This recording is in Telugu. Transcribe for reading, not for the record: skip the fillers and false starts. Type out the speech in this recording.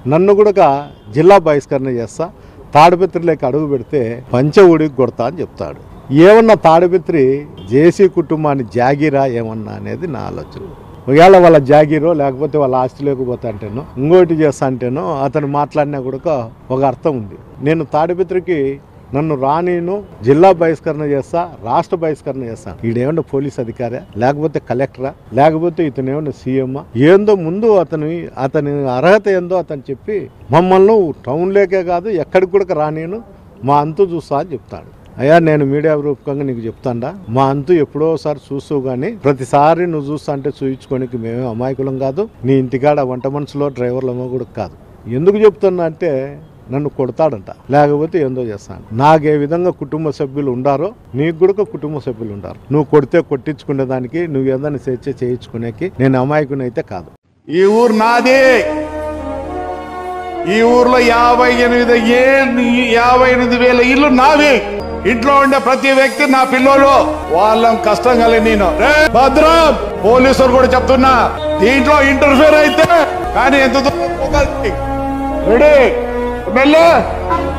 నన్ను కూడా జిల్లా బహిష్కరణ చేస్తా, తాడిపత్రిలోకి అడుగు పెడితే పంచె ఉడికి కొడతా అని చెప్తాడు. ఏమన్నా తాడిపత్రి జేసీ కుటుంబాన్ని జాగీరా ఏమన్నా అనేది నా ఆలోచన. ఒకవేళ వాళ్ళ జాగీరో లేకపోతే వాళ్ళ ఆస్తి లేకపోతే అంటేనో ఇంకోటి చేస్తా అంటేనో అతను మాట్లాడినా కూడా ఒక అర్థం ఉంది. నేను తాడిపత్రికి నన్ను రానీను, జిల్లా బహిష్కరణ చేస్తా, రాష్ట్ర బహిష్కరణ చేస్తా. ఈడేమన్నా పోలీస్ అధికారా, లేకపోతే కలెక్టరా, లేకపోతే ఇతను ఏమన్నా సీఎమ్మా? ఏందో ముందు అతని అర్హత ఏందో అతను చెప్పి మమ్మల్ని టౌన్లోకే కాదు ఎక్కడికి కూడా రానీను, మా అంతు చూస్తా అని చెప్తాడు. అయ్యా, నేను మీడియా రూపకంగా నీకు చెప్తాండా, మా అంతు ఎప్పుడోసారి చూస్తూ కానీ ప్రతిసారి నువ్వు చూస్తా అంటే చూయించుకోనికి మేమే అమాయకులం కాదు, నీ ఇంటికాడ వంట మనుషులో డ్రైవర్లమో కూడా కాదు. ఎందుకు చెప్తున్నా అంటే నన్ను కొడతాడంట, లేకపోతే ఏందో చేస్తాను. నాకే విధంగా కుటుంబ సభ్యులు ఉండారో నీకు కూడా కుటుంబ సభ్యులు ఉండారు. నువ్వు కొడితే కొట్టించుకునే దానికి, నువ్వు ఏదైనా చేయించుకునేకి నేను అమాయకుని అయితే కాదు. ఈ ఊరు నాది. ఈ ఊర్లో 58,000 ఇల్లు నావి. ఇంట్లో ఉండే ప్రతి వ్యక్తి నా పిల్లలు. వాళ్ళం కష్టం కలిగి నేను భద్రం పోలీసులు కూడా చెప్తున్నా, దీంట్లో ఇంటర్ఫేర్ అయితే కానీ ఎంత రెడీ మెల్ల